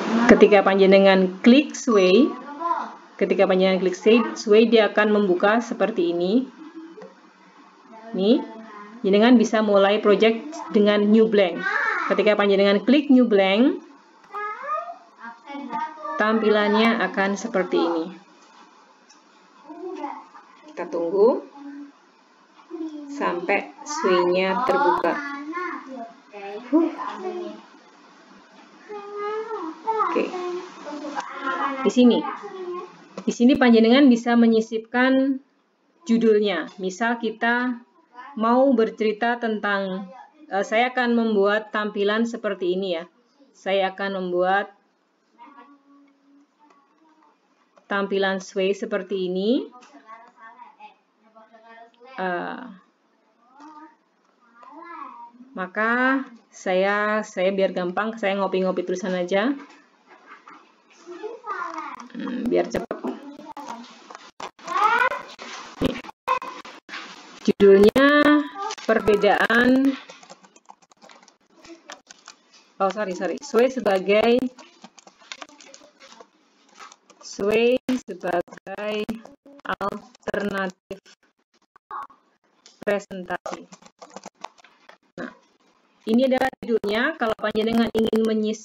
ketika panjenengan klik sway, dia akan membuka seperti ini. Nih, panjenengan bisa mulai project dengan new blank. Ketika panjenengan klik new blank, tampilannya akan seperti ini. Kita tunggu sampai sway-nya terbuka. Oke. Di sini panjenengan bisa menyisipkan judulnya. Misal kita mau bercerita tentang, saya akan membuat tampilan seperti ini ya. Saya akan membuat tampilan sway seperti ini. Maka saya biar gampang, saya ngopi-ngopi tulisan aja. Biar cepat. Judulnya perbedaan. Sway sebagai alternatif presentasi. Nah, ini adalah judulnya. Kalau panjenengan ingin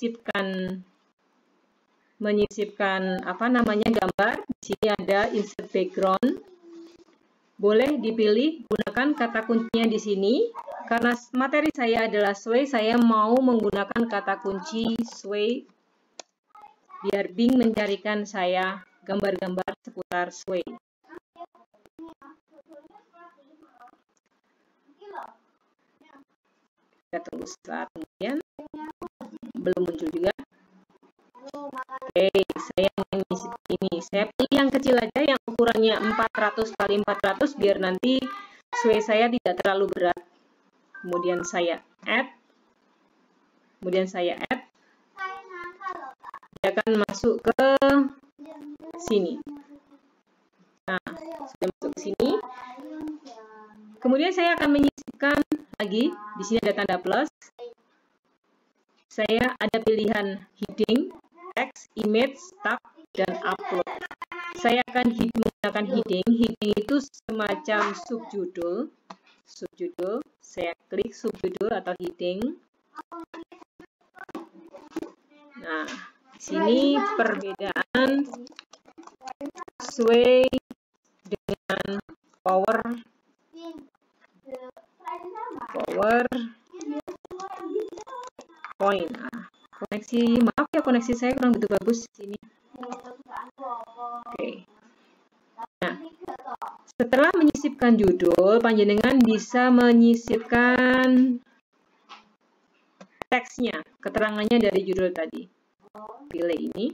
menyisipkan gambar, di sini ada insert background. Boleh dipilih, gunakan kata kuncinya di sini. Karena materi saya adalah sway, saya mau menggunakan kata kunci sway biar Bing mencarikan saya gambar-gambar seputar sway. Kita tunggu saat kemudian, belum muncul juga. Oke, saya ingin menyisipkan ini. Saya pilih yang kecil aja, yang ukurannya 400 x 400 biar nanti sway saya tidak terlalu berat. Kemudian saya add. Dia akan masuk ke sini. Nah, sudah masuk ke sini. Kemudian saya akan menyisipkan lagi. Di sini ada tanda plus. Saya ada pilihan heading, text, image, tab, dan upload. Saya akan menggunakan heading. Heading itu semacam subjudul. Saya klik subjudul atau heading. Nah, di sini perbedaan sway dengan PowerPoint. Koneksi saya kurang begitu bagus di sini. Oke. Nah, setelah menyisipkan judul, panjenengan bisa menyisipkan teksnya, keterangannya dari judul tadi. Pilih ini.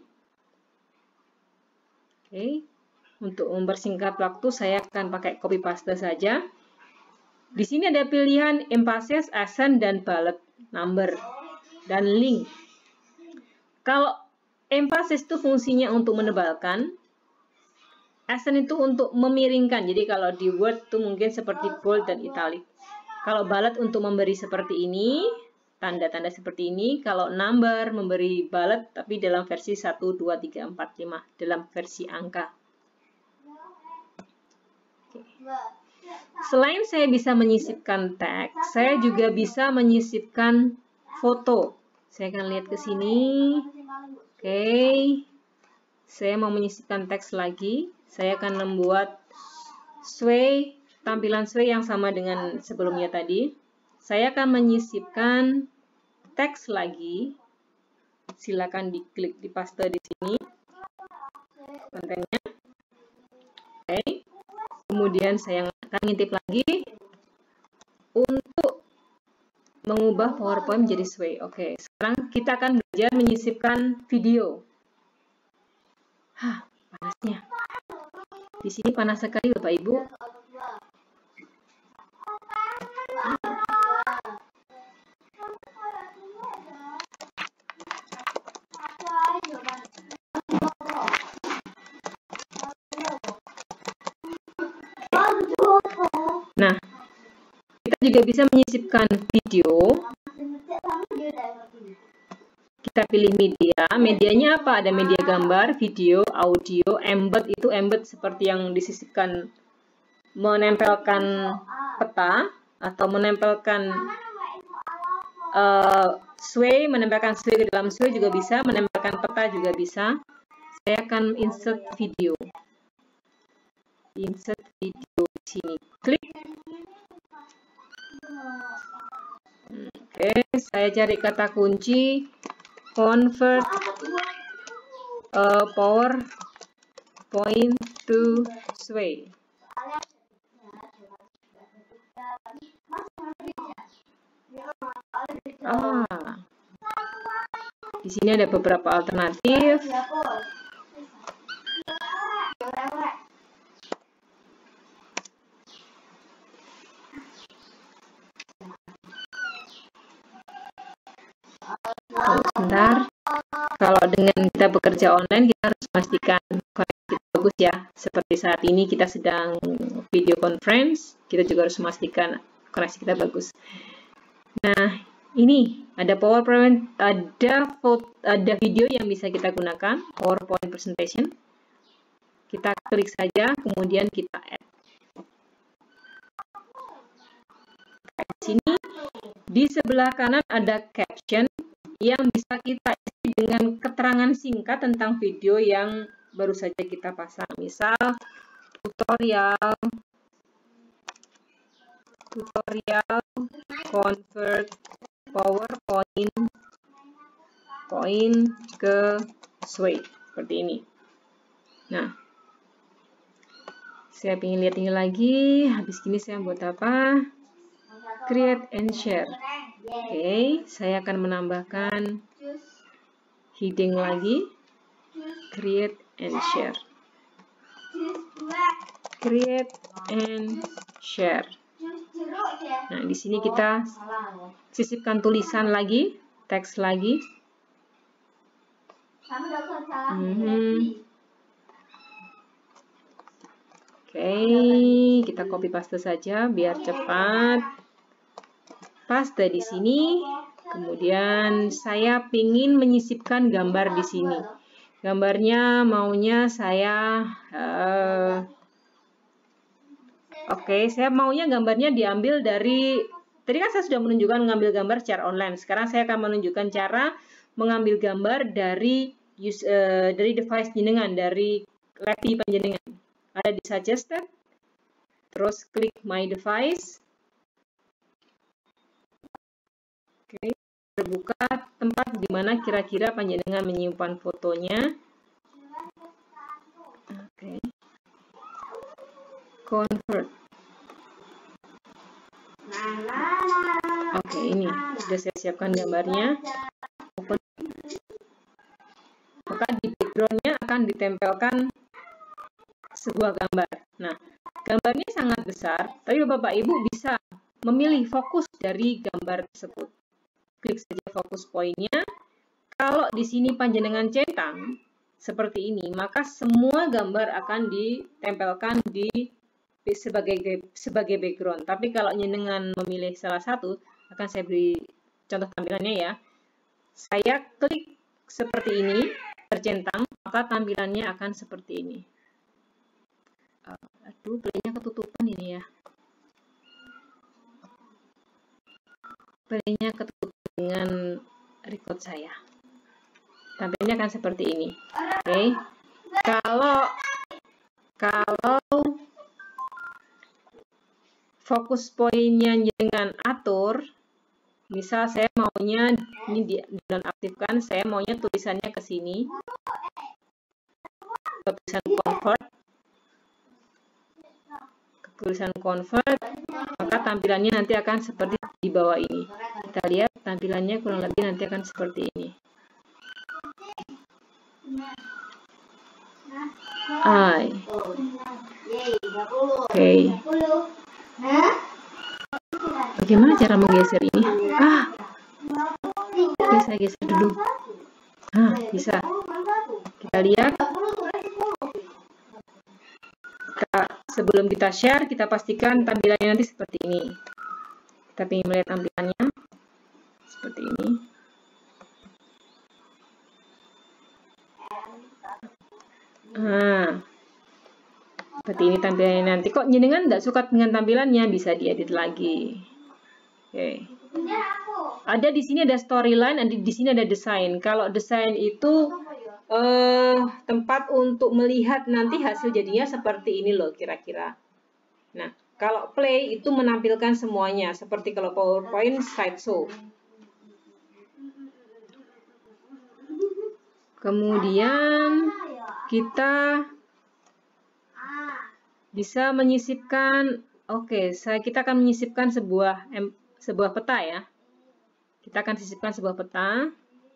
Oke. Untuk mempersingkat waktu, saya akan pakai copy paste saja. Di sini ada pilihan emphasis, accent, dan bullet, number, dan link. Kalau emphasis itu fungsinya untuk menebalkan, accent itu untuk memiringkan. Jadi kalau di Word itu mungkin seperti bold dan italic. Kalau bullet untuk memberi seperti ini, tanda-tanda seperti ini. Kalau number memberi bullet tapi dalam versi 1, 2, 3, 4, 5 dalam versi angka. Oke. Selain saya bisa menyisipkan teks, saya juga bisa menyisipkan foto. Saya akan lihat ke sini. Oke. Saya mau menyisipkan teks lagi. Saya akan membuat tampilan sway yang sama dengan sebelumnya tadi. Saya akan menyisipkan teks lagi. Silakan diklik di paste di sini kontennya. Oke. Kemudian saya akan ngintip lagi untuk mengubah PowerPoint menjadi sway. Oke, sekarang kita akan belajar menyisipkan video. Panasnya. Di sini panas sekali, Bapak Ibu. Nah, kita juga bisa menyisipkan video. Kita pilih media. Medianya apa? Ada media gambar, video, audio, embed. Itu embed seperti yang disisipkan, menempelkan peta atau menempelkan sway, menempelkan sway ke dalam sway juga bisa, menempelkan peta juga bisa. Saya akan insert video. Insert video di sini. Klik. Oke, saya cari kata kunci convert PowerPoint to sway. Di sini ada beberapa alternatif. Sebentar. Kalau dengan kita bekerja online, kita harus memastikan koneksi kita bagus ya. Seperti saat ini kita sedang video conference, kita juga harus memastikan koneksi kita bagus. Nah, ini ada PowerPoint, ada video yang bisa kita gunakan, PowerPoint presentation. Kita klik saja, kemudian kita add. Di sini, di sebelah kanan ada caption yang bisa kita isi dengan keterangan singkat tentang video yang baru saja kita pasang. Misal, tutorial convert PowerPoint ke sway, seperti ini. Nah, saya ingin lihat ini lagi. Habis ini saya buat apa? Create and share. Oke, saya akan menambahkan heading lagi. Create and share. Create and share. Nah, di sini kita sisipkan tulisan lagi, teks lagi. Oke, kita copy paste saja biar cepat. Paste di sini. Kemudian saya ingin menyisipkan gambar di sini. Gambarnya maunya saya saya maunya gambarnya diambil dari, tadi kan saya sudah menunjukkan mengambil gambar secara online. Sekarang saya akan menunjukkan cara mengambil gambar dari device jenengan, dari laptop panjenengan. Ada di suggested, terus klik my device. Oke, terbuka tempat di mana kira-kira panjenengan menyimpan fotonya. Oke. Convert. Oke, ini sudah saya siapkan gambarnya. Open. Maka di background-nya akan ditempelkan sebuah gambar. Nah, gambarnya sangat besar, tapi Bapak Ibu bisa memilih fokus dari gambar tersebut. Klik saja fokus poinnya. Kalau di sini panjenengan centang seperti ini, maka semua gambar akan ditempelkan di sebagai background. Tapi kalau jenengan memilih salah satu, akan saya beri contoh tampilannya ya. Saya klik seperti ini, tercentang, maka tampilannya akan seperti ini. Aduh, playnya ketutupan ini ya. Playnya ketutupan dengan record saya. Tampilnya akan seperti ini. Oke. Kalau fokus poinnya dengan atur, misal saya maunya ini dinonaktifkan, saya maunya tulisannya ke sini. Tulisan convert, maka tampilannya nanti akan seperti di bawah ini. Kita lihat tampilannya kurang lebih nanti akan seperti ini. Oke. Bagaimana cara menggeser ini? Oke, saya geser dulu. Bisa. Kita lihat. Sebelum kita share, kita pastikan tampilannya nanti seperti ini. Kita ingin melihat tampilannya seperti ini. Nah, seperti ini tampilannya nanti. Kok jenengan nggak suka dengan tampilannya, bisa diedit lagi. Oke. Ada di sini ada storyline, di sini ada desain. Kalau desain itu tempat untuk melihat nanti hasil jadinya seperti ini loh kira-kira. Nah, kalau play itu menampilkan semuanya, seperti kalau PowerPoint slideshow. Kemudian kita bisa menyisipkan, kita akan menyisipkan sebuah peta ya. Kita akan sisipkan sebuah peta.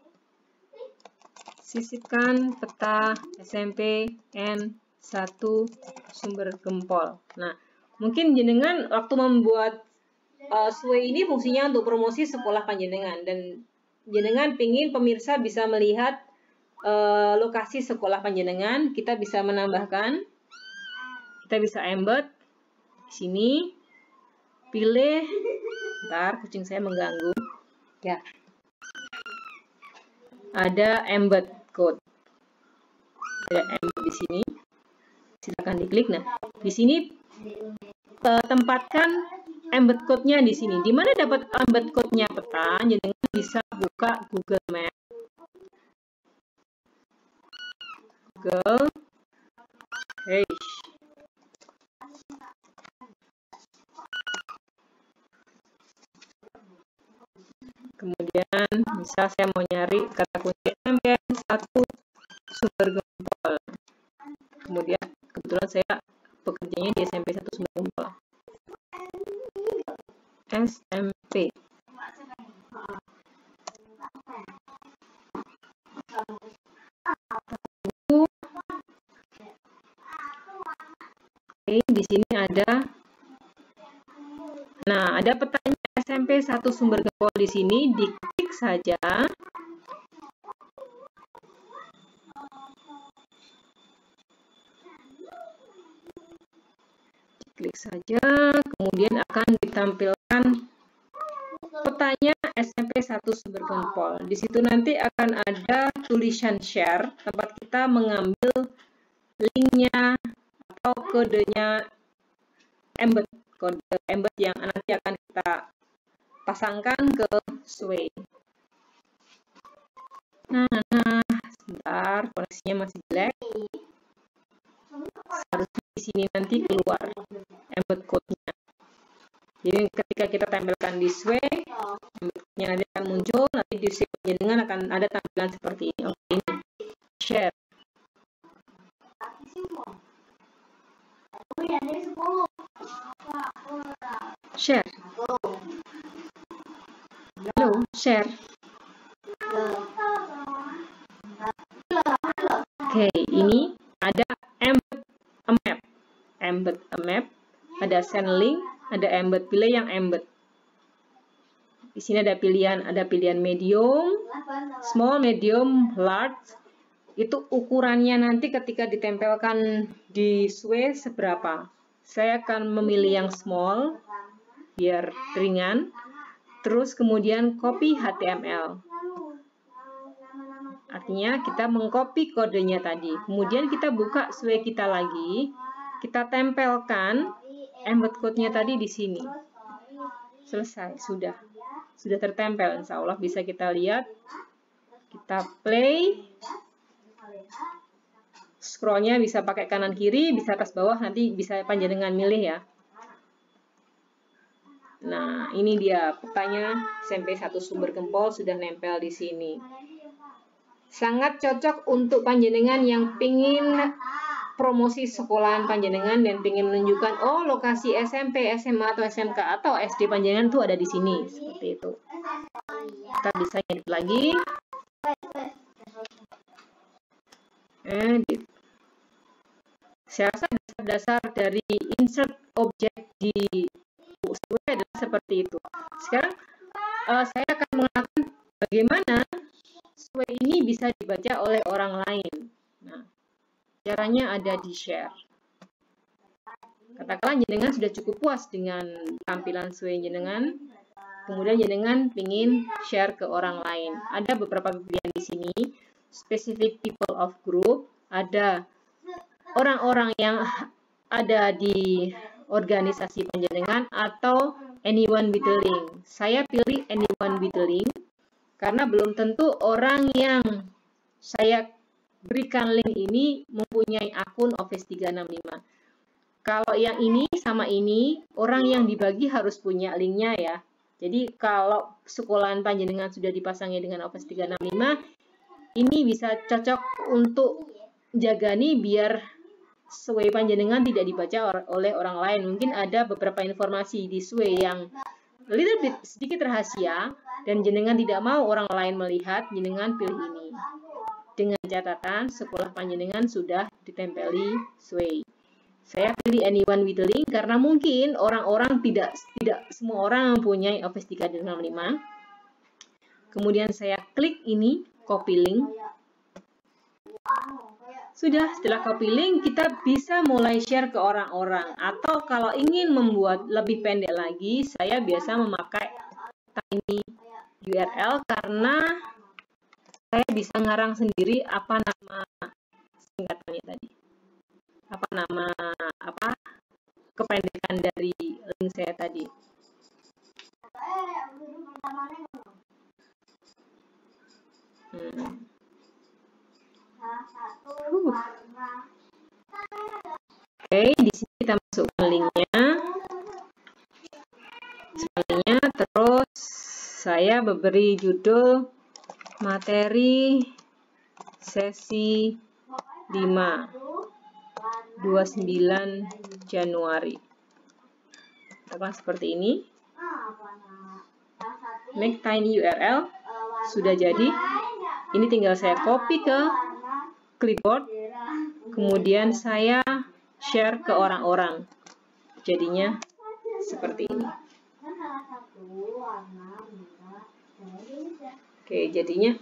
Sisipkan peta SMP N1 sumber gempol. Nah, mungkin jenengan waktu membuat Sway ini fungsinya untuk promosi sekolah panjenengan, dan jenengan pingin pemirsa bisa melihat lokasi sekolah panjenengan. Kita bisa menambahkan, kita bisa embed di sini, pilih, bentar kucing saya mengganggu ya, ada embed code, ada embed di sini, silakan diklik. Nah, di sini tempatkan embed code-nya di sini. Di mana dapat embed code-nya peta? Jenengan bisa buka Google Map. Google. Kemudian misal saya mau nyari kata kunci SMP 1 sumber gempol. Kemudian kebetulan saya pekerjaannya di SMP 1 sumber gempol. SMP. Oke, di sini ada. Nah, ada petanya SMP 1 sumber gempol di sini, diklik saja. Diklik saja, kemudian akan ditampilkan petanya SMP 1 sumber gempol. Di situ nanti akan ada tulisan share, tempat kita mengambil linknya atau kodenya embed, kode embed yang nanti akan kita pasangkan ke Sway. Nah, sebentar, koneksinya masih jelek. Harusnya di sini nanti keluar embed code-nya. Jadi ketika kita tempelkan di Sway, embed code-nya nanti akan muncul, nanti di Sway dengan akan ada tampilan seperti ini. Oke, ini share. Share. Halo, share. Oke, ini ada embed a map. Embed a map, ada send link, ada embed, pilih yang embed. Di sini ada pilihan medium, small, medium, large. Itu ukurannya nanti ketika ditempelkan di Sway seberapa. Saya akan memilih yang small biar ringan. Terus kemudian copy HTML. Artinya kita mengcopy kodenya tadi. Kemudian kita buka Sway kita lagi. Kita tempelkan embed code-nya tadi di sini. Selesai, sudah tertempel. Insya Allah bisa kita lihat. Kita play. Scrollnya bisa pakai kanan kiri, bisa atas bawah, nanti bisa panjenengan milih ya. Nah, ini dia petanya SMP 1 sumber gempol sudah nempel di sini. Sangat cocok untuk panjenengan yang pingin promosi sekolahan panjenengan dan pingin menunjukkan, oh lokasi SMP, SMA atau SMK atau SD panjenengan tuh ada di sini, seperti itu. Kita bisa edit lagi. Edit. Saya rasa dasar dari insert objek di Sway adalah seperti itu. Sekarang saya akan mengatakan bagaimana Sway ini bisa dibaca oleh orang lain. Nah, caranya ada di share. Katakanlah jenengan sudah cukup puas dengan tampilan Sway jenengan, kemudian jenengan ingin share ke orang lain. Ada beberapa pilihan di sini. specific people of group, ada orang-orang yang ada di organisasi panjenengan, atau anyone with the link. Saya pilih anyone with the link karena belum tentu orang yang saya berikan link ini mempunyai akun Office 365. Kalau yang ini sama ini, orang yang dibagi harus punya linknya ya. Jadi kalau sekolahan panjenengan sudah dipasangi dengan Office 365, ini bisa cocok untuk jaga nih biar Sway panjenengan tidak dibaca oleh orang lain. Mungkin ada beberapa informasi di Sway yang little bit sedikit rahasia dan jenengan tidak mau orang lain melihat, jenengan pilih ini. Dengan catatan sekolah panjenengan sudah ditempeli Sway. Saya pilih anyone with the link karena mungkin orang-orang tidak semua orang mempunyai Office 365. Kemudian saya klik ini, copy link. Sudah, setelah copy link kita bisa mulai share ke orang-orang. Atau kalau ingin membuat lebih pendek lagi, saya biasa memakai tiny URL karena saya bisa ngarang sendiri apa nama singkatannya tadi. Kependekan dari link saya tadi. Oke, di sini kita masukkan linknya. Terus saya beri judul materi sesi 29 Januari. Seperti ini. Make tiny URL sudah jadi. Ini tinggal saya copy ke clipboard, kemudian saya share ke orang-orang. Jadinya seperti ini. Oke, jadinya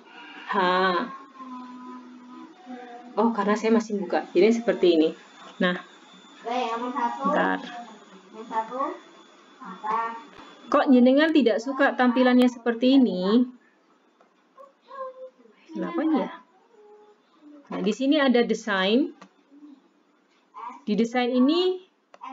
oh, karena saya masih buka. Jadi seperti ini. Nah, bentar. Kok jenengan tidak suka tampilannya seperti ini? Kenapa ya? Nah, di sini ada desain. Di desain ini,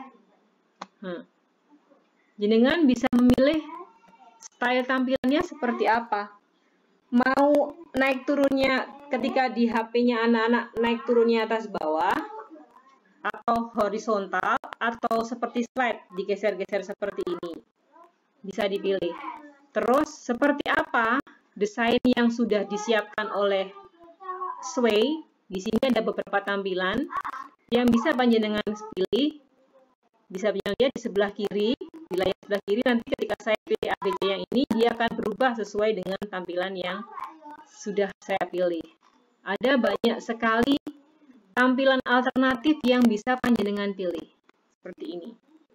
jenengan bisa memilih style tampilannya seperti apa. Mau naik turunnya ketika di HP-nya anak-anak naik turunnya atas bawah, atau horizontal, atau seperti slide digeser-geser seperti ini. Bisa dipilih. Terus seperti apa desain yang sudah disiapkan oleh Sway. Di sini ada beberapa tampilan yang bisa panjenengan pilih. Bisa lihat di sebelah kiri, di layar sebelah kiri. Nanti ketika saya pilih ABC yang ini, dia akan berubah sesuai dengan tampilan yang sudah saya pilih. Ada banyak sekali tampilan alternatif yang bisa panjenengan pilih. Seperti ini.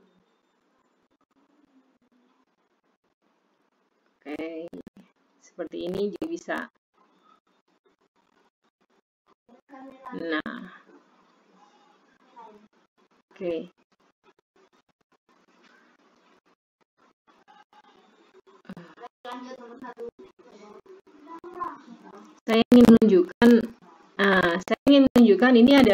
Oke, seperti ini juga bisa. Nah, oke. Saya ingin menunjukkan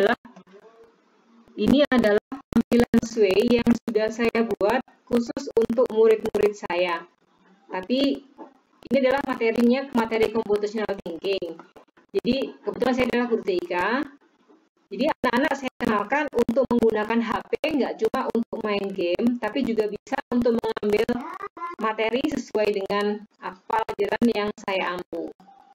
ini adalah tampilan Sway yang sudah saya buat khusus untuk murid-murid saya. Tapi ini adalah materinya materi computational thinking. Jadi kebetulan saya adalah guru TIK. Jadi anak-anak saya kenalkan untuk menggunakan HP nggak cuma untuk main game, tapi juga bisa untuk mengambil materi sesuai dengan pelajaran yang saya ampu.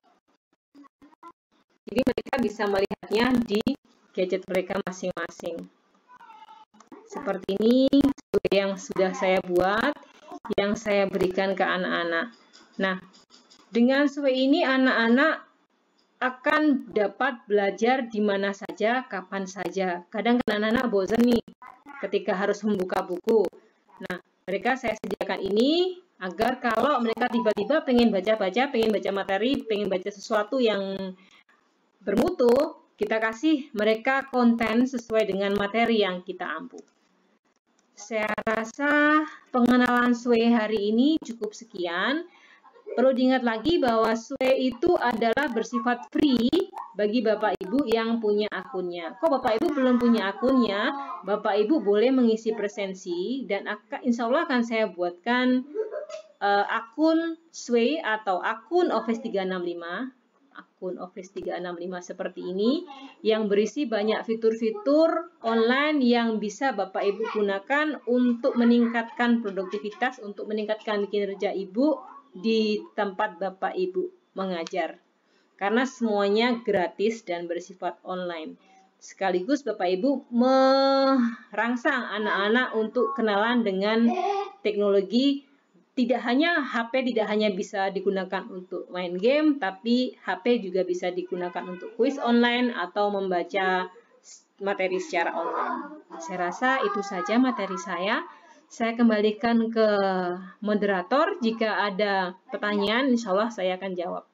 Jadi mereka bisa melihatnya di gadget mereka masing-masing. Seperti ini yang sudah saya buat, yang saya berikan ke anak-anak. Nah, dengan Sway ini anak-anak akan dapat belajar di mana saja, kapan saja. Kadang kan anak-anak bosan nih ketika harus membuka buku. Nah, mereka saya sediakan ini agar kalau mereka tiba-tiba pengen baca-baca, pengen baca materi, pengen baca sesuatu yang bermutu, kita kasih mereka konten sesuai dengan materi yang kita ampu. Saya rasa pengenalan Sway hari ini cukup sekian. Perlu diingat lagi bahwa Sway itu adalah bersifat free, bagi Bapak Ibu yang punya akunnya. Kok Bapak Ibu belum punya akunnya? Bapak Ibu boleh mengisi presensi dan insya Allah akan saya buatkan akun Sway atau akun Office 365. Akun Office 365 seperti ini yang berisi banyak fitur-fitur online yang bisa Bapak Ibu gunakan untuk meningkatkan produktivitas, untuk meningkatkan kinerja Ibu di tempat Bapak Ibu mengajar. Karena semuanya gratis dan bersifat online. Sekaligus Bapak Ibu merangsang anak-anak untuk kenalan dengan teknologi. Tidak hanya HP tidak hanya bisa digunakan untuk main game, tapi HP juga bisa digunakan untuk kuis online atau membaca materi secara online. Saya rasa itu saja materi saya. Saya kembalikan ke moderator. Jika ada pertanyaan, insya Allah saya akan jawab.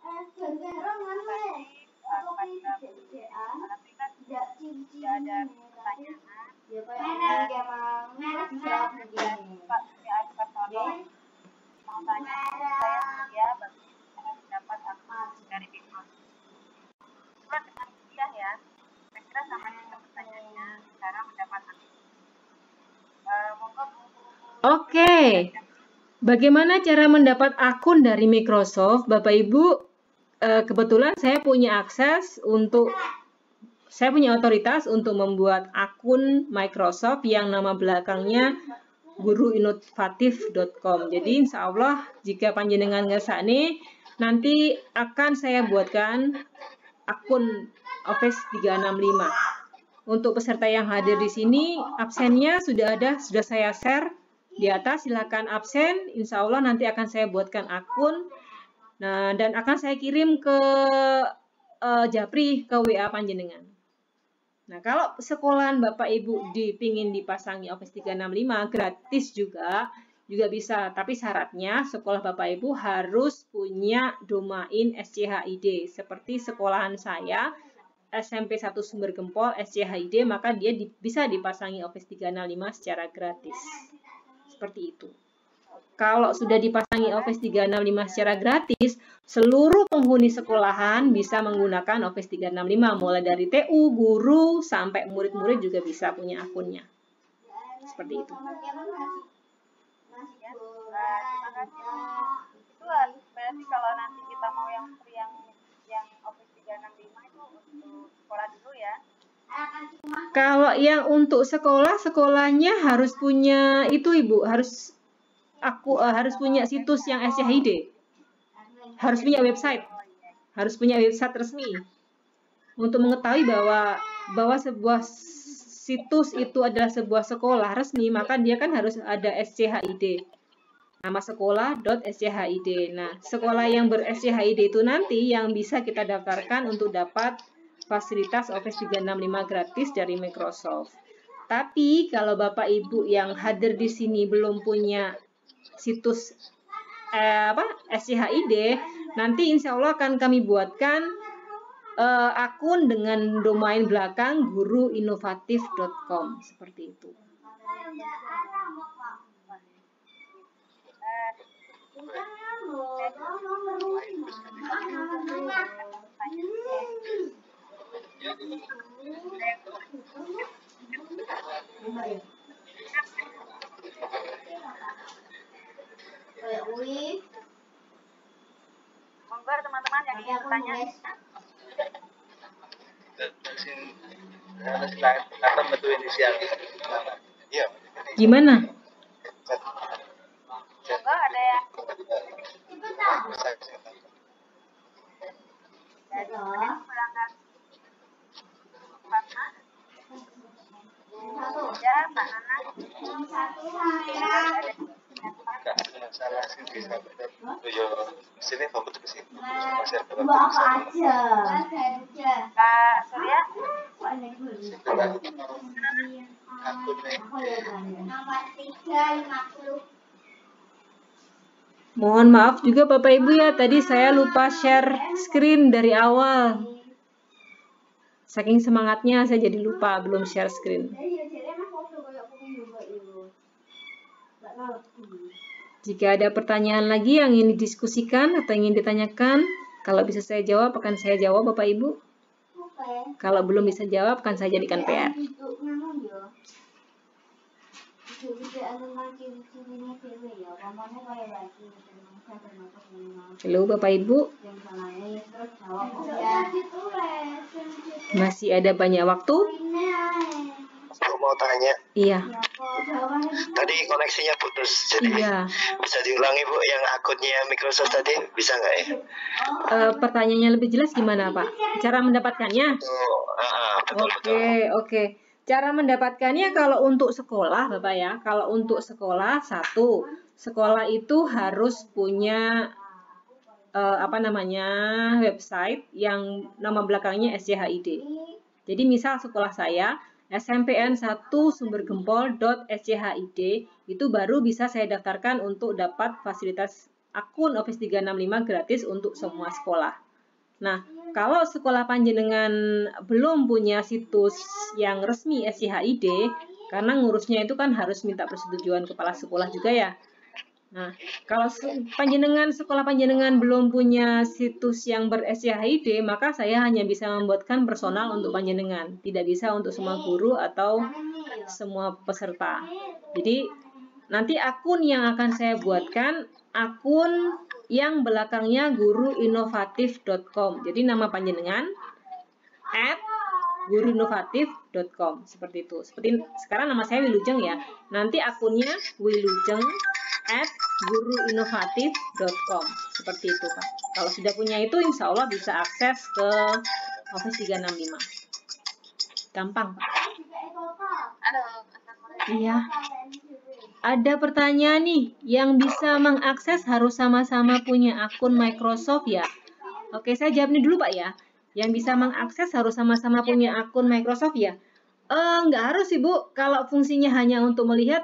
Oke, bagaimana cara mendapat akun dari Microsoft? Bapak Ibu, kebetulan saya punya otoritas untuk membuat akun Microsoft yang nama belakangnya guruinovatif.com. Jadi insya Allah jika panjenengan ngersane, nanti akan saya buatkan akun Office 365. Untuk peserta yang hadir di sini, absennya sudah ada, sudah saya share di atas. Silakan absen, insya Allah nanti akan saya buatkan akun. Nah, dan akan saya kirim ke Japri, ke WA panjenengan. Nah, kalau sekolahan Bapak Ibu pingin dipasangi Office 365 gratis juga bisa, tapi syaratnya sekolah Bapak Ibu harus punya domain SCHID. Seperti sekolahan saya, SMP 1 Sumber Gempol SCHID, maka dia bisa dipasangi Office 365 secara gratis. Seperti itu. Kalau sudah dipasangi Office 365 secara gratis, seluruh penghuni sekolahan bisa menggunakan Office 365, mulai dari TU, guru, sampai murid-murid juga bisa punya akunnya. Seperti itu. Terima kasih. Itu berarti kalau nanti kita mau yang Office 365 itu untuk sekolah dulu ya. Kalau yang untuk sekolahnya harus punya itu Ibu, harus punya situs yang SCHID. Harus punya website. Harus punya website resmi. Untuk mengetahui bahwa sebuah situs itu adalah sebuah sekolah resmi, maka dia kan harus ada SCHID. Nama sekolah.schid. Nah, sekolah yang ber-SCHID itu nanti yang bisa kita daftarkan untuk dapat fasilitas Office 365 gratis dari Microsoft. Tapi kalau Bapak Ibu yang hadir di sini belum punya situs SCHID, nanti insya Allah akan kami buatkan akun dengan domain belakang guruinovatif.com seperti itu. Monggo teman-teman yang ingin bertanya. Silakan betul inisial. Iya. Gimana? Monggo ada yang ya, Pak Nana. Salah sih bisa sini fokus ke sini. Kak Surya. Mohon maaf juga Bapak Ibu ya, tadi saya lupa share screen dari awal. Saking semangatnya saya jadi lupa belum share screen. Jika ada pertanyaan lagi yang ingin didiskusikan atau ingin ditanyakan, kalau bisa saya jawab akan saya jawab Bapak Ibu. Kalau belum bisa jawab, kan saya jadikan PR. Halo Bapak Ibu. Masih ada banyak waktu? Aku mau tanya. Iya. Tadi koneksinya putus, jadi Iya. bisa diulangi Bu yang akunnya Microsoft tadi, bisa nggak ya? Pertanyaannya lebih jelas gimana Pak? Cara mendapatkannya? Betul. Oke. Cara mendapatkannya kalau untuk sekolah Bapak ya, kalau untuk sekolah, satu, sekolah itu harus punya website yang nama belakangnya SCHID. Jadi misal sekolah saya smpn1sumbergempol.schid itu baru bisa saya daftarkan untuk dapat fasilitas akun Office 365 gratis untuk semua sekolah. Nah, kalau sekolah panjenengan belum punya situs yang resmi SCHID, karena ngurusnya itu kan harus minta persetujuan kepala sekolah juga ya. Nah, kalau sekolah panjenengan belum punya situs yang ber-SCHID, maka saya hanya bisa membuatkan personal untuk panjenengan, tidak bisa untuk semua guru atau semua peserta. Jadi, nanti akun yang akan saya buatkan, akun yang belakangnya guruinovatif.com. Jadi, nama panjenengan @guruinovatif.com, seperti itu. Seperti sekarang nama saya Wilujeng ya. Nanti akunnya wilujeng@guruinovatif.com, seperti itu Pak. Kalau sudah punya itu, insya Allah bisa akses ke Office 365. Gampang Pak. Iya. Ada pertanyaan nih, yang bisa mengakses harus sama-sama punya akun Microsoft ya? Oke, saya jawab ini dulu Pak ya. Yang bisa mengakses harus sama-sama punya akun Microsoft ya? Nggak harus Ibu. Kalau fungsinya hanya untuk melihat,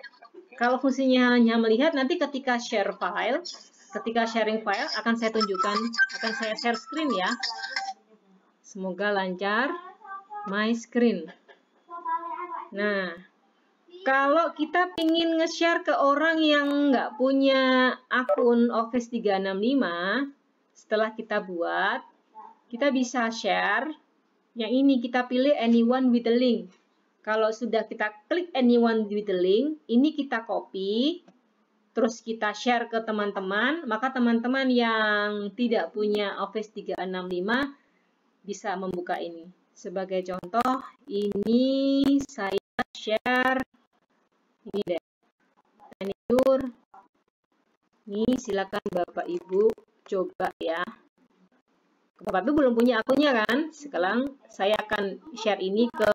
nanti ketika share file, ketika sharing file akan saya tunjukkan, akan saya share screen ya. Semoga lancar. My screen. Nah, kalau kita ingin nge-share ke orang yang nggak punya akun Office 365, setelah kita buat, kita bisa share. Yang ini kita pilih anyone with the link. Kalau sudah kita klik anyone with the link, ini kita copy, terus kita share ke teman-teman, maka teman-teman yang tidak punya Office 365 bisa membuka ini. Sebagai contoh, ini saya share, ini deh, Tanjur. Ini silakan Bapak Ibu coba ya. Bapak Ibu belum punya akunnya kan? Sekarang saya akan share ini ke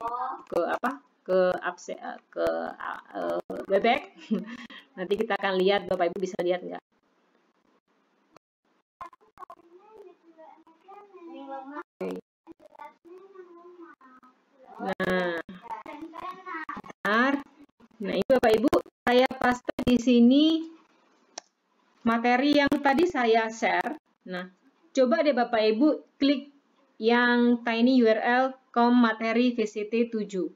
Webex. Nanti kita akan lihat, Bapak Ibu bisa lihat nggak? Nah, bentar. Nah, ini Bapak Ibu, saya paste di sini materi yang tadi saya share. Nah, coba deh Bapak Ibu klik yang tiny URL materi VCT 7.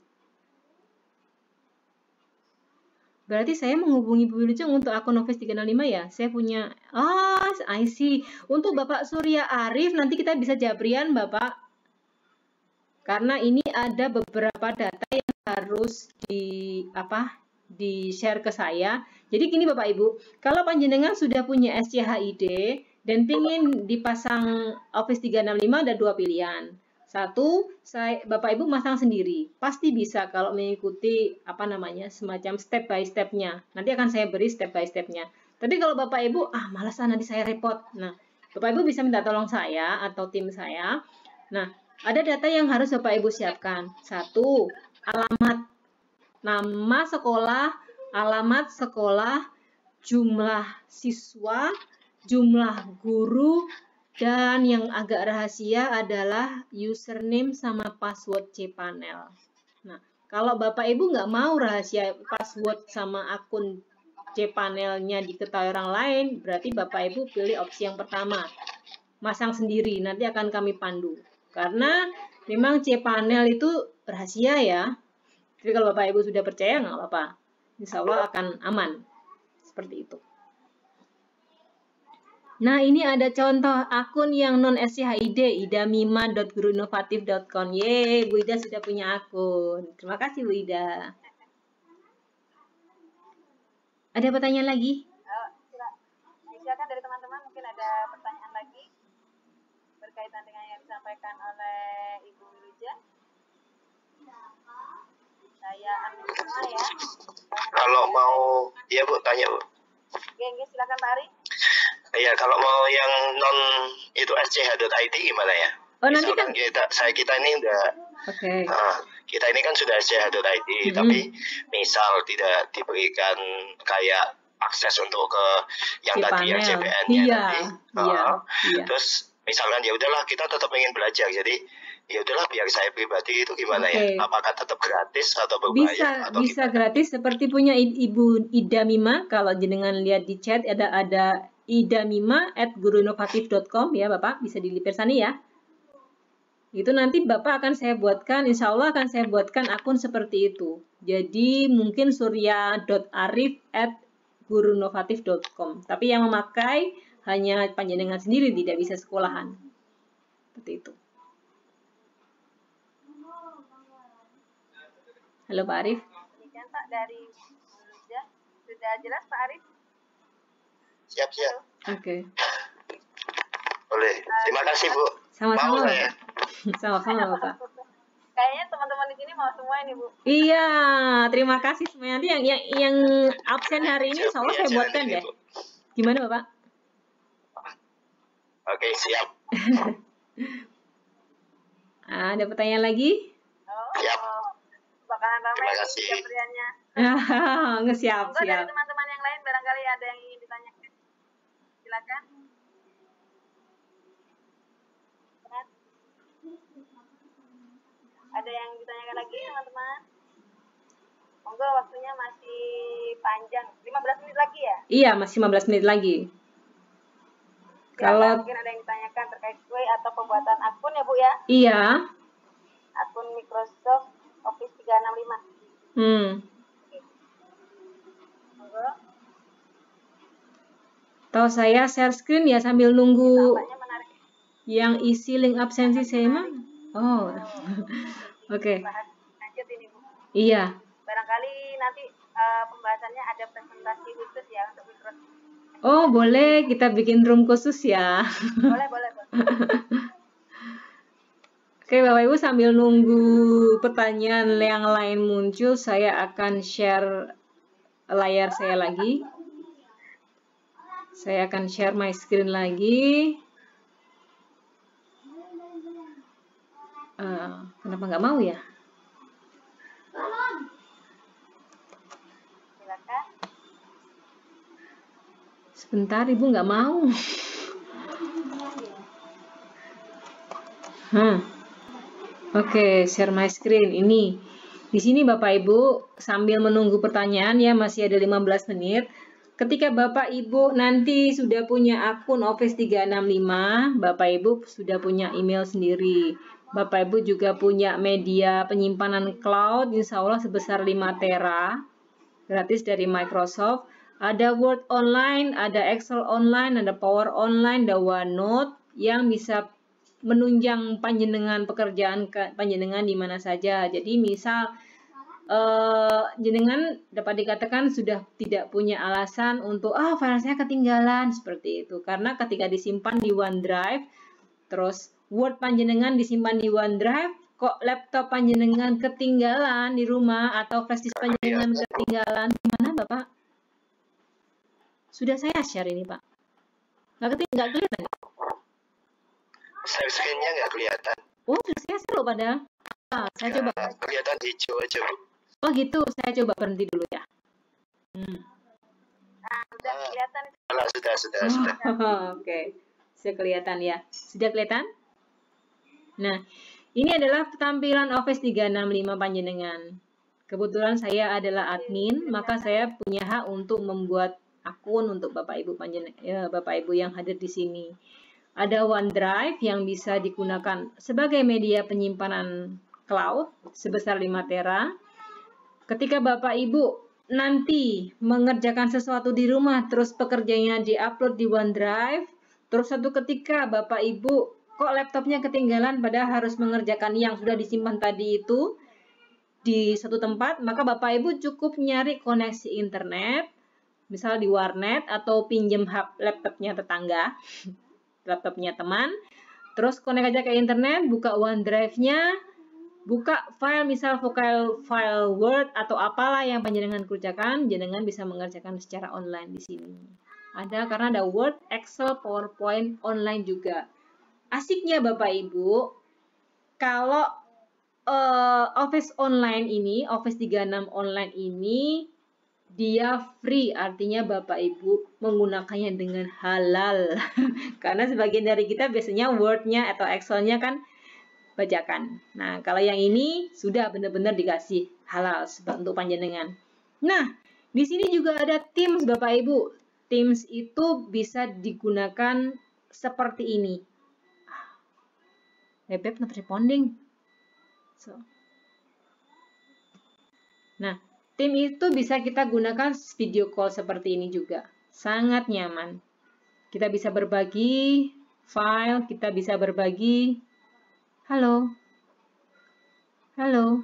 Berarti saya menghubungi Bu Wilujeng untuk akun Office 365 ya? Saya punya, I see. Untuk Bapak Surya Arif, nanti kita bisa jabrian Bapak. Karena ini ada beberapa data yang harus di-share ke saya. Jadi gini Bapak Ibu, kalau panjenengan sudah punya SCHID dan ingin dipasang Office 365, ada dua pilihan. Satu, Bapak Ibu masang sendiri. Pasti bisa kalau mengikuti semacam step by step-nya. Nanti akan saya beri step by step-nya. Tapi kalau Bapak Ibu, malas nanti saya repot. Nah, Bapak Ibu bisa minta tolong saya atau tim saya. Nah, ada data yang harus Bapak Ibu siapkan. Satu, alamat, nama sekolah, alamat sekolah, jumlah siswa, jumlah guru, dan yang agak rahasia adalah username sama password cPanel. Nah, kalau Bapak Ibu nggak mau rahasia password sama akun cPanelnya diketahui orang lain, berarti Bapak Ibu pilih opsi yang pertama, masang sendiri, nanti akan kami pandu. Karena memang cPanel itu rahasia ya. Jadi kalau Bapak Ibu sudah percaya nggak apa-apa. Insya Allah akan aman. Seperti itu. Nah, ini ada contoh akun yang non SCHID, idamima.guruinovatif.com. Yeay, Bu Ida sudah punya akun. Terima kasih, Bu Ida. Ada pertanyaan lagi? Silakan dari teman-teman, mungkin ada pertanyaan lagi berkaitan dengan yang disampaikan oleh Ibu Wiluja. Saya unmute semua ya. Kalau mau, iya Bu, tanya Bu. Oke, silakan Pak Ari. Iya, kalau mau yang non itu sch.id gimana ya? Oh, nanti Misalkan kan kita ini udah Oke. kita ini kan sudah sch.id, tapi misal tidak diberikan kayak akses untuk ke yang Si tadi yang panel. CPN-nya Iya, tadi. iya. Terus misalkan ya udahlah kita tetap ingin belajar, jadi ya udahlah biar saya pribadi itu gimana Oke. ya? Apakah tetap gratis atau berbayar atau Bisa gimana? gratis seperti punya Ibu Ida Mima. Kalau jenengan lihat di chat ada idamima@guruinovatif.com ya Bapak, bisa dilihat sana ya. Itu nanti Bapak akan saya buatkan, insya Allah akan saya buatkan akun seperti itu. Jadi mungkin surya.arif@guruinovatif.com. Tapi yang memakai hanya panjenengan sendiri, tidak bisa sekolahan. Seperti itu. Halo Pak Arif. Demikian Pak dari Wiluja. Sudah jelas Pak Arif? Siap. Oke. Boleh. Terima kasih Bu. Sama-sama Mau Bapak. saya? Sama-sama Bapak. Kayaknya teman-teman di sini mau semua ini Bu. Iya, terima kasih semuanya. Nanti yang absen hari ini, insya Allah saya buatkan deh. Gimana Bapak? Oke, siap. Ada pertanyaan lagi? Siap. Bakalan ramai Terima nih kasih. jawabannya. Siap. Monggo dari teman-teman yang lain barangkali ada yang ingin ditanyakan. Silakan. Ada yang ditanyakan lagi teman-teman? Monggo, waktunya masih panjang. 15 menit lagi ya? Iya, masih 15 menit lagi. Kalau mungkin ada yang ditanyakan terkait QA atau pembuatan akun ya Bu ya? Iya. Akun Microsoft Office 365. Monggo. Tahu saya share screen ya sambil nunggu Tampaknya menarik. yang isi link absensi saya mah. Oh. Oke. Lanjut ini Bu. Iya. Barangkali nanti pembahasannya ada presentasi khusus ya untuk Microsoft. Oh, boleh kita bikin room khusus ya. Boleh. Oke, Bapak Ibu sambil nunggu pertanyaan yang lain muncul, saya akan share layar saya lagi. Saya akan share my screen lagi. Kenapa nggak mau ya? Silakan. Sebentar, Ibu nggak mau. Oke, share my screen. Ini. Di sini Bapak Ibu sambil menunggu pertanyaan ya, masih ada 15 menit. Ketika Bapak Ibu nanti sudah punya akun Office 365, Bapak Ibu sudah punya email sendiri. Bapak Ibu juga punya media penyimpanan cloud, insya Allah sebesar 5 tera, gratis dari Microsoft. Ada Word online, ada Excel online, ada Power online, ada OneNote yang bisa menunjang panjenengan pekerjaan panjenengan di mana saja. Jadi misal jenengan dapat dikatakan sudah tidak punya alasan untuk file saya ketinggalan seperti itu, karena ketika disimpan di OneDrive, terus Word panjenengan disimpan di OneDrive, kok laptop panjenengan ketinggalan di rumah atau flash disk panjenengan ketinggalan, gimana Bapak? Sudah saya share ini Pak, nggak kelihatan? Share screen-nya nggak kelihatan. Oh, sudah saya share loh padahal. Saya coba. Kelihatan hijau aja Bu. Oh gitu, saya coba berhenti dulu ya. Sudah kelihatan. Sudah. Oke. Sudah kelihatan ya. Sudah kelihatan? Nah, ini adalah tampilan Office 365 panjenengan. Kebetulan saya adalah admin, maka saya punya hak untuk membuat akun untuk Bapak Ibu Bapak Ibu yang hadir di sini. Ada OneDrive yang bisa digunakan sebagai media penyimpanan cloud sebesar 5 tera. Ketika Bapak Ibu nanti mengerjakan sesuatu di rumah, terus pekerjaannya diupload di OneDrive, Terus suatu ketika Bapak Ibu kok laptopnya ketinggalan padahal harus mengerjakan yang sudah disimpan tadi itu di satu tempat, maka Bapak Ibu cukup nyari koneksi internet, misal di warnet atau pinjem laptopnya tetangga, laptopnya teman, terus connect aja ke internet, buka OneDrive-nya, buka file misal file Word atau apalah yang panjenengan kerjakan, jenengan bisa mengerjakan secara online di sini. Ada karena ada Word, Excel, PowerPoint online juga. Asiknya Bapak Ibu, kalau Office online ini, Office 36 online ini, dia free, artinya Bapak Ibu menggunakannya dengan halal. Karena sebagian dari kita biasanya Word-nya atau Excel-nya kan bajakan. Nah, kalau yang ini sudah benar-benar dikasih halal untuk panjenengan. Nah, di sini juga ada Teams Bapak Ibu. Teams itu bisa digunakan seperti ini. Web not responding. So. Nah, tim itu bisa kita gunakan video call seperti ini juga. Sangat nyaman. Kita bisa berbagi file, kita bisa berbagi. Halo. Halo.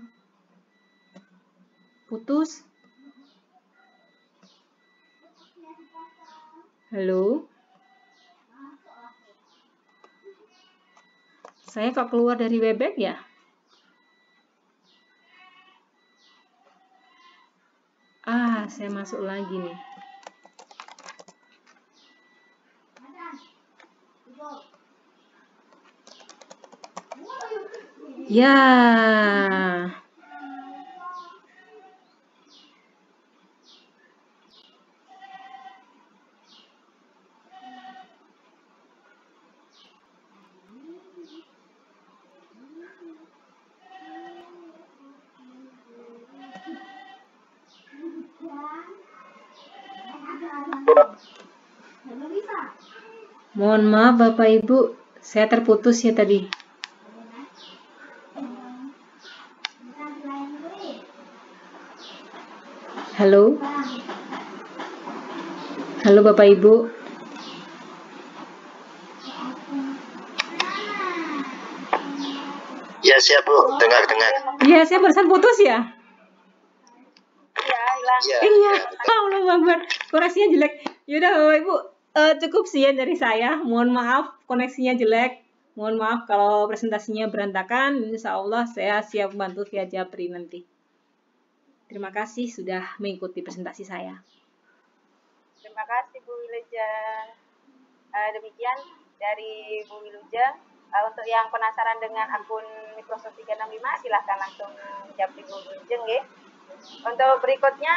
Putus. Halo. Saya kok keluar dari Webex ya? Saya masuk lagi nih. Ya. Mohon maaf Bapak Ibu, saya terputus ya tadi. Halo. Halo Bapak Ibu. Ya siap Bu, dengar. Iya, saya barusan putus ya. Iya, hilang. Iya, Allah Akbar. Koneksinya jelek. Yaudah Bapak Ibu, cukup sekian dari saya. Mohon maaf koneksinya jelek. Mohon maaf kalau presentasinya berantakan. Insya Allah saya siap bantu via Japri nanti. Terima kasih sudah mengikuti presentasi saya. Terima kasih Bu Wilujeng. Demikian dari Bu Wilujeng. Untuk yang penasaran dengan akun Microsoft 365, silahkan langsung Japri Bu Wilujeng ya. Untuk berikutnya,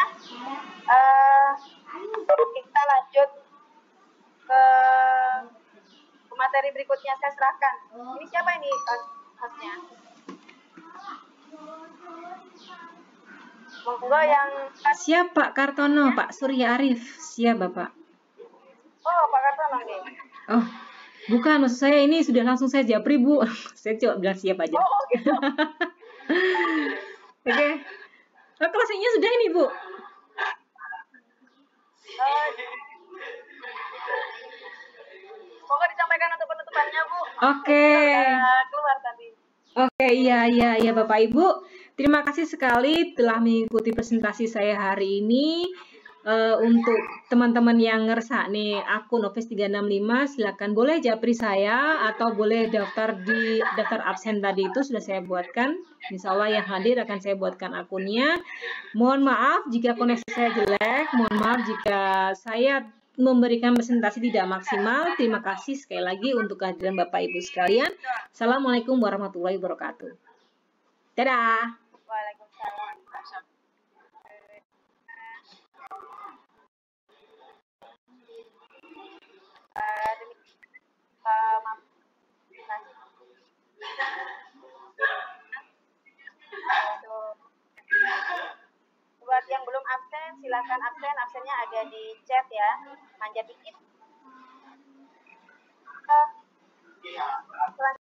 kita lanjut ke materi berikutnya. Saya serahkan. Ini siapa ini hostnya? Monggo yang... Siap Pak Kartono, Pak Surya Arif. Siap Bapak. Oh, Pak Kartono nih. Oh, bukan, maksud saya ini sudah langsung saya Japri Bu. Saya coba bilang siap aja. Oh, gitu. Oke. Closingnya sudah ini Bu. Semoga disampaikan untuk penutupannya Bu. Oke. Keluar tadi. Oke, iya Bapak Ibu. Terima kasih sekali telah mengikuti presentasi saya hari ini. Untuk teman-teman yang ngerasa nih akun Office 365, silakan boleh japri saya atau boleh daftar di daftar absen tadi itu sudah saya buatkan. Insya Allah yang hadir akan saya buatkan akunnya. Mohon maaf jika koneksi saya jelek, mohon maaf jika saya memberikan presentasi tidak maksimal. Terima kasih sekali lagi untuk kehadiran Bapak Ibu sekalian. Assalamualaikum warahmatullahi wabarakatuh. Dadah. Waalaikumsalam. Buat yang belum absen, silakan absen. Absennya ada di chat ya. Manja dikit.